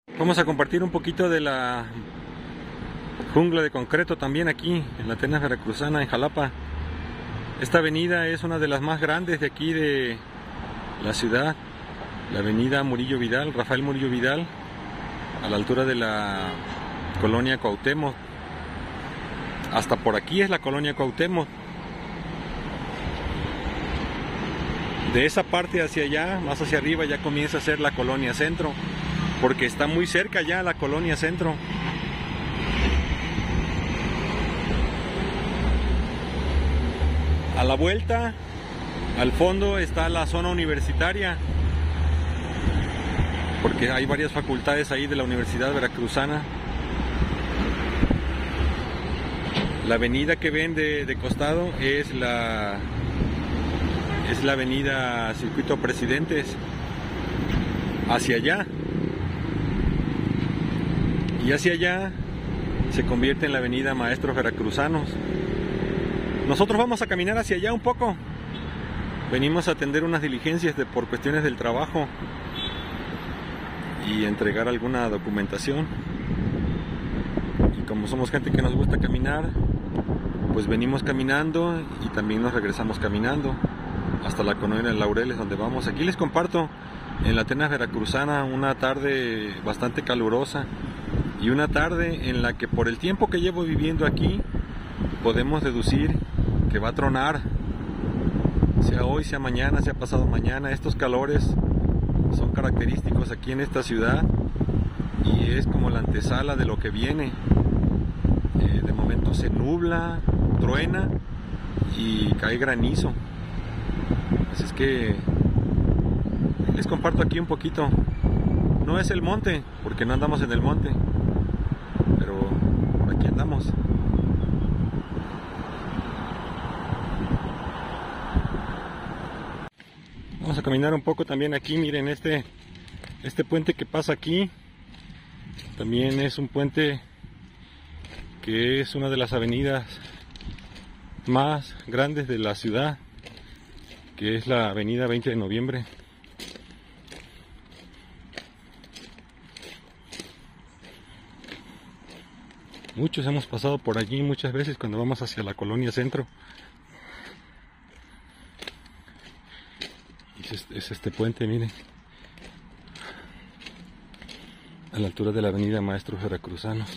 Vamos a compartir un poquito de la jungla de concreto también aquí en la Atenas Veracruzana, en Jalapa. Esta avenida es una de las más grandes de aquí de la ciudad, la avenida Murillo Vidal, Rafael Murillo Vidal, a la altura de la colonia Cuauhtémoc. Hasta por aquí es la colonia Cuauhtémoc. De esa parte hacia allá, más hacia arriba, ya comienza a ser la colonia Centro, porque está muy cerca ya la colonia Centro. A la vuelta, al fondo, está la zona universitaria, porque hay varias facultades ahí de la Universidad Veracruzana. La avenida que ven de costado es la avenida Circuito Presidentes, hacia allá. Y hacia allá se convierte en la avenida Maestros Veracruzanos. Nosotros vamos a caminar hacia allá un poco. Venimos a atender unas diligencias por cuestiones del trabajo y entregar alguna documentación. Y como somos gente que nos gusta caminar, pues venimos caminando y también nos regresamos caminando hasta la colonia Laureles, donde vamos. Aquí les comparto en la Atenas Veracruzana una tarde bastante calurosa y una tarde en la que, por el tiempo que llevo viviendo aquí, podemos deducir que va a tronar, sea hoy, sea mañana, sea pasado mañana. Estos calores son característicos aquí en esta ciudad y es como la antesala de lo que viene. De momento se nubla, truena y cae granizo. Así es que les comparto aquí un poquito. No es el monte, porque no andamos en el monte, pero aquí andamos. Vamos a caminar un poco también aquí. Miren, este puente que pasa aquí también es un puente que es una de las avenidas más grandes de la ciudad, que es la avenida 20 de noviembre. Muchos hemos pasado por allí muchas veces cuando vamos hacia la colonia Centro. Es este puente, miren, a la altura de la avenida Maestros Veracruzanos.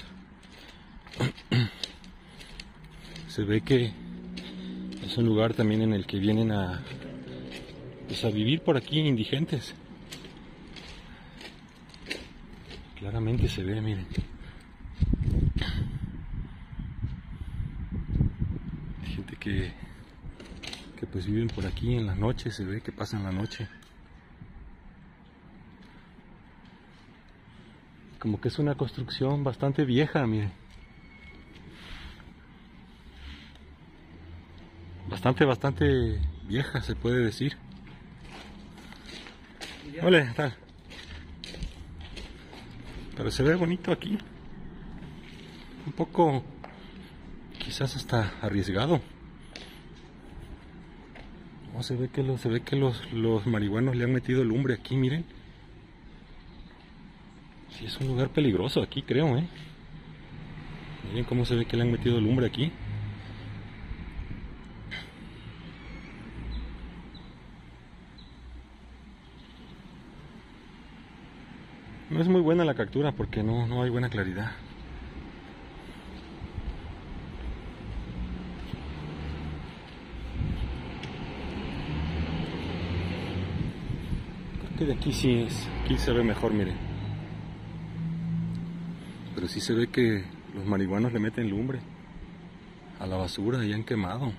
Se ve que es un lugar también en el que vienen a vivir por aquí indigentes. Claramente se ve, miren. Gente que pues viven por aquí en las noches, se ve que pasan la noche. Como que es una construcción bastante vieja, miren. Bastante vieja, se puede decir. Hola, ¿qué tal? Pero se ve bonito aquí. Un poco, quizás hasta arriesgado. Oh, se ve que los marihuanos le han metido lumbre aquí, miren. Sí, es un lugar peligroso aquí, creo, ¿eh? Miren cómo se ve que le han metido lumbre aquí. No es muy buena la captura porque no hay buena claridad. Creo que de aquí sí aquí se ve mejor, miren. Pero sí se ve que los marihuanos le meten lumbre a la basura y han quemado.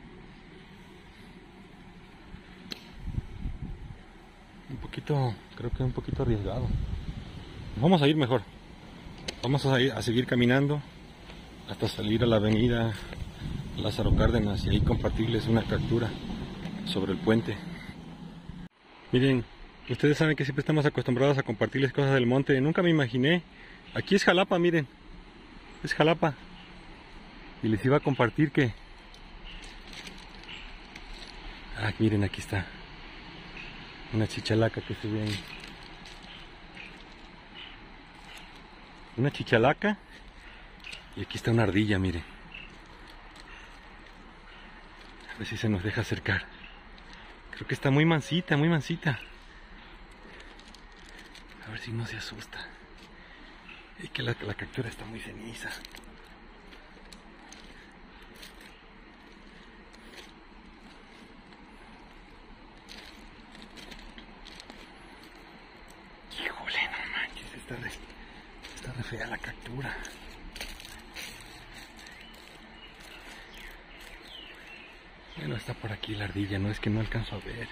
Creo que un poquito arriesgado. Vamos a ir mejor. Vamos a seguir caminando hasta salir a la avenida Lázaro Cárdenas y ahí compartirles una captura sobre el puente. Miren, ustedes saben que siempre estamos acostumbrados a compartirles cosas del monte. Nunca me imaginé. Aquí es Jalapa, miren. Es Jalapa. Y les iba a compartir que... Ah, miren, aquí está. Una chichalaca que se ve ahí. una chichalaca. Y aquí está una ardilla, miren. A ver si se nos deja acercar. Creo que está muy mansita, muy mansita. A ver si no se asusta. Es que la captura está muy ceniza. Híjole, no manches, está re fea la captura. Bueno, está por aquí la ardilla, no es que no alcanzo a ver.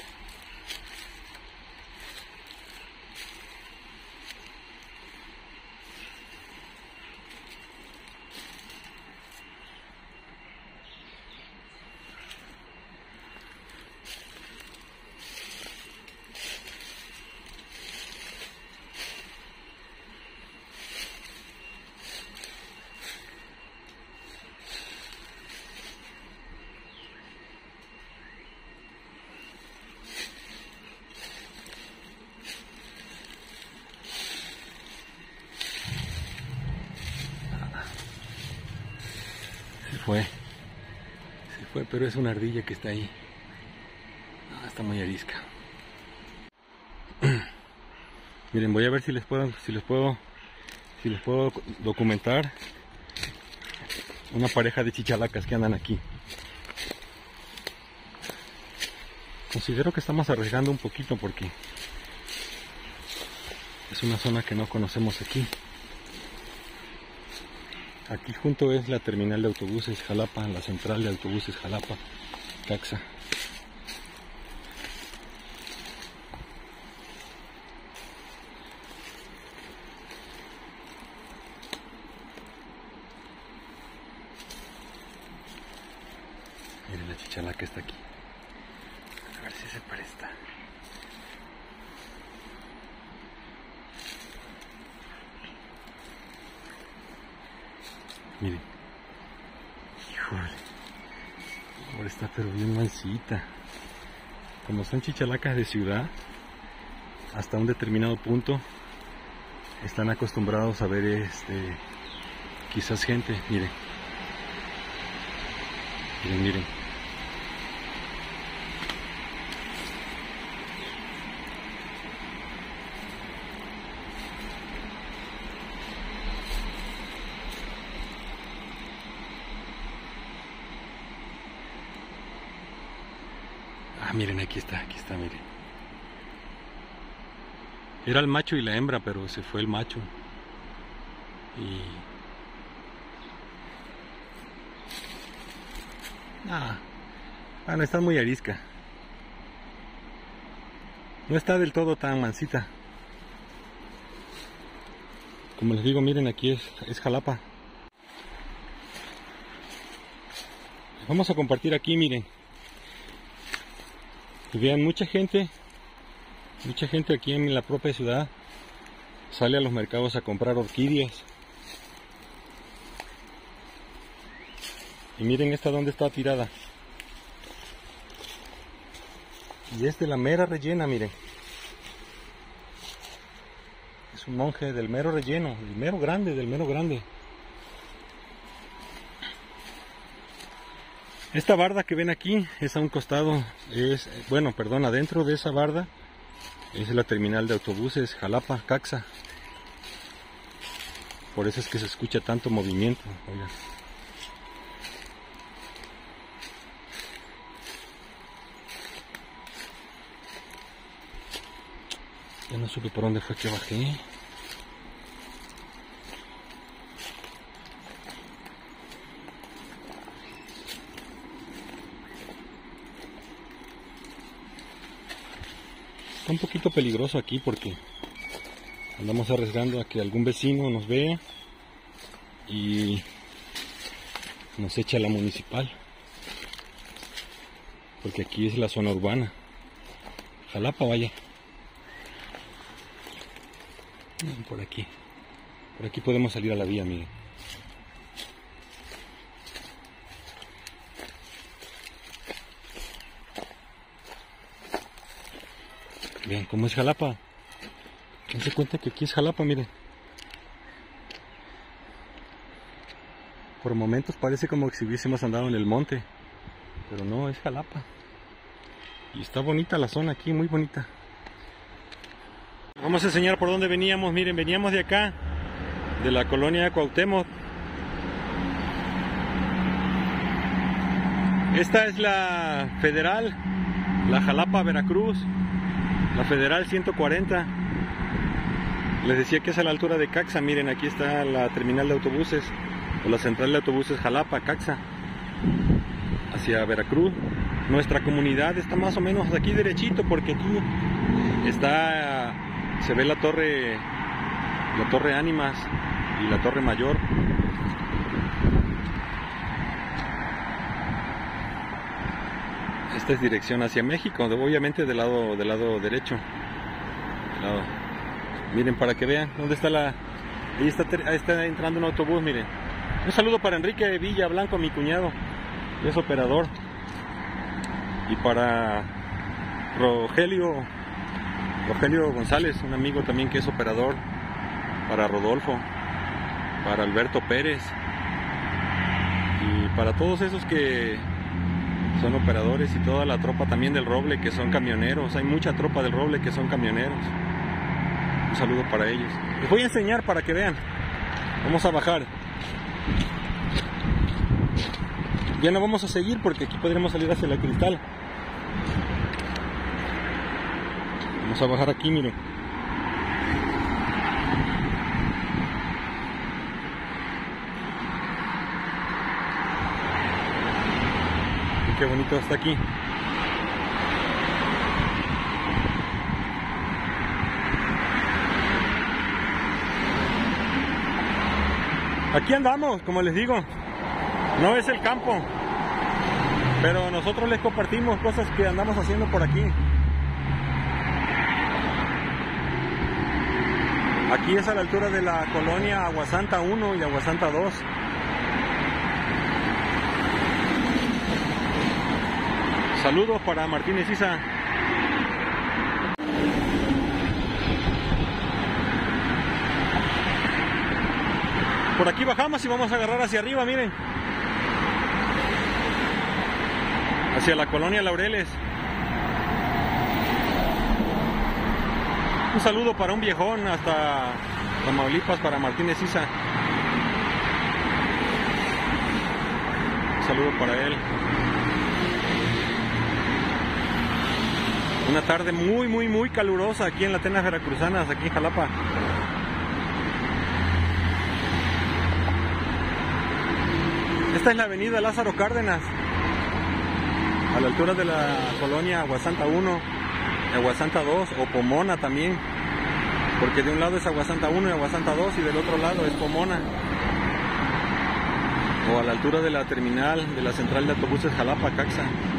Se fue, pero es una ardilla que está ahí. Está muy arisca. Miren, voy a ver si les puedo documentar una pareja de chichalacas que andan aquí. Considero que estamos arriesgando un poquito porque es una zona que no conocemos aquí. Aquí junto es la terminal de autobuses Jalapa, la central de autobuses Jalapa, Caxa. Miren la chichalaca está aquí. A ver si se presta. Miren. Híjole. Ahora está pero bien mansita. Como son chichalacas de ciudad, hasta un determinado punto están acostumbrados a ver quizás gente. Miren. Miren. Miren, aquí está, miren. Era el macho y la hembra, pero se fue el macho. Bueno, está muy arisca. No está del todo tan mansita. Como les digo, miren, aquí es Jalapa. Vamos a compartir aquí, miren. Y vean, mucha gente aquí en la propia ciudad sale a los mercados a comprar orquídeas. Y miren esta donde está tirada. Y es de la mera rellena, miren. Es un monje del mero relleno, del mero grande. Esta barda que ven aquí es a un costado, adentro de esa barda es la terminal de autobuses Jalapa, Caxa. Por eso es que se escucha tanto movimiento. Oigan. Ya no supe por dónde fue que bajé. Está un poquito peligroso aquí porque andamos arriesgando a que algún vecino nos vea y nos echa la municipal, porque aquí es la zona urbana. Jalapa, vaya. Por aquí podemos salir a la vía, miren. Vean cómo es Jalapa. Dense cuenta que aquí es Jalapa, miren. Por momentos parece como si hubiésemos andado en el monte, pero no, es Jalapa. Y está bonita la zona aquí, muy bonita. Vamos a enseñar por dónde veníamos. Miren, veníamos de acá, de la colonia Cuauhtémoc. Esta es la Federal, la Jalapa, Veracruz, la Federal 140. Les decía que es a la altura de Caxa. Miren, aquí está la terminal de autobuses, o la central de autobuses Jalapa, Caxa, hacia Veracruz. Nuestra comunidad está más o menos aquí derechito, porque aquí está, se ve la torre Ánimas y la Torre Mayor. Esta es dirección hacia México, obviamente del lado derecho. Miren, para que vean dónde está ahí está entrando un autobús. Miren, un saludo para Enrique Villa Blanco, mi cuñado, es operador, y para Rogelio González, un amigo también que es operador, para Rodolfo, para Alberto Pérez, y para todos esos que son operadores, y toda la tropa también del Roble, que son camioneros. Hay mucha tropa del Roble que son camioneros. Un saludo para ellos. Les voy a enseñar para que vean. Vamos a bajar. Ya no vamos a seguir porque aquí podremos salir hacia la Cristal. Vamos a bajar aquí, miren. Qué bonito está aquí. Aquí andamos, como les digo. No es el campo, pero nosotros les compartimos cosas que andamos haciendo por aquí. Aquí es a la altura de la colonia Aguasanta 1 y Aguasanta 2. Saludos para Martínez Isa. Por aquí bajamos y vamos a agarrar hacia arriba, miren. Hacia la colonia Laureles. Un saludo para un viejón hasta Tamaulipas, para Martínez Isa. Un saludo para él. Una tarde muy calurosa aquí en las Atenas Veracruzanas, aquí en Jalapa. Esta es la avenida Lázaro Cárdenas, a la altura de la colonia Aguasanta 1, Aguasanta 2 o Pomona también, porque de un lado es Aguasanta 1 y Aguasanta 2 y del otro lado es Pomona. O a la altura de la terminal de la central de autobuses Jalapa, Caxa.